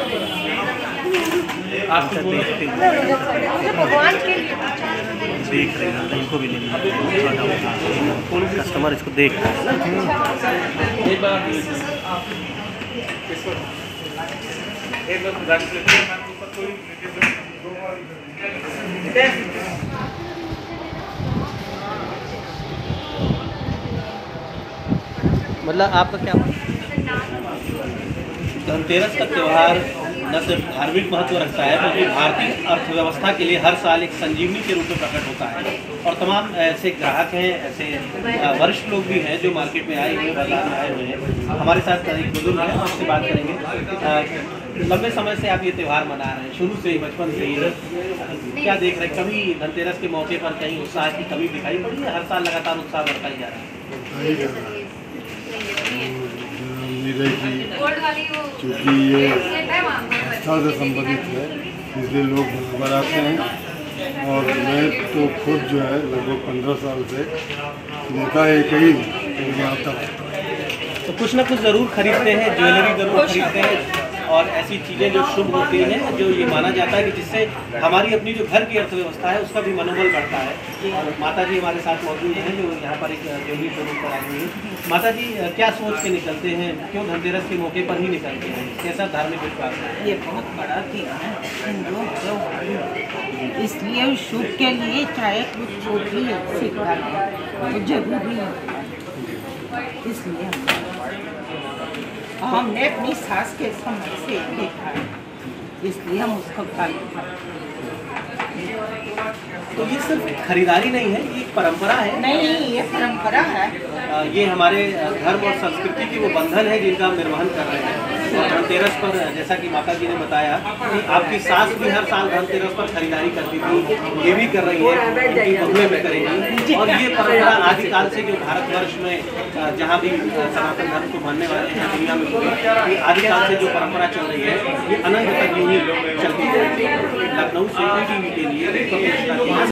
आपको देखते भगवान के लिए देख रहे हैं, इनको भी लेना है। कस्टमर इसको देख रहा है। मतलब आपका क्या धनतेरस का त्यौहार न सिर्फ धार्मिक महत्व रखता है बल्कि भारतीय अर्थव्यवस्था के लिए हर साल एक संजीवनी के रूप में प्रकट होता है। और तमाम ऐसे ग्राहक हैं, ऐसे वरिष्ठ लोग भी हैं जो मार्केट में आए हुए, बाजार में आए हुए हैं। हमारे साथ एक बुजुर्ग हैं, आपसे बात करेंगे। लंबे समय से आप ये त्यौहार मना रहे हैं, शुरू से ही, बचपन से ही। क्या देख रहे हैं, कभी धनतेरस के मौके पर कहीं उत्साह की कमी दिखाई पड़ी है? हर साल लगातार उत्साह बढ़ता ही जा रहा है। क्योंकि ये आस्था से संबंधित है, इसलिए लोग बनाते हैं। और मैं तो खुद जो है लगभग 15 साल से देखा है कहीं आता हूँ। तो कुछ ना कुछ ज़रूर खरीदते हैं, ज्वेलरी ज़रूर खरीदते हैं और ऐसी चीज़ें जो शुभ होती हैं, जो ये माना जाता है कि जिससे हमारी अपनी जो घर की अर्थव्यवस्था है उसका भी मनोबल बढ़ता है। और माता जी हमारे साथ मौजूद हैं जो यहाँ पर एक ज्वेलरी शोरूम पर आई हुई है। माता जी क्या सोच के निकलते हैं, क्यों धनतेरस के मौके पर ही निकलते हैं, कैसा धार्मिक विश्वास है? ये बहुत बड़ा त्यौहार है हिंदुओं त्योहार, इसलिए शुभ के लिए चाहे कुछ छोटी सिक्का तो जरूरी है। इसलिए हमने अपनी सास के समय से देखा है, इसलिए हम उसको पालते हैं। तो ये सिर्फ खरीदारी नहीं है, ये एक परंपरा है। नहीं, ये परंपरा है। ये हमारे धर्म और संस्कृति की वो बंधन है जिनका हम निर्वहन कर रहे हैं। और धनतेरस पर जैसा कि माता जी ने बताया कि आपकी सास भी हर साल धनतेरस पर खरीदारी करती थी, ये भी कर रही है, इनकी बहुएं भी करेंगी। और ये परंपरा आदिकाल से जो भारतवर्ष में जहाँ भी सनातन धर्म को मानने वाले हैं दुनिया में, ये आदिकाल से जो परंपरा चल रही है ये अनंत तक यूँ ही चलती है। लखनऊ से टीवी के लिए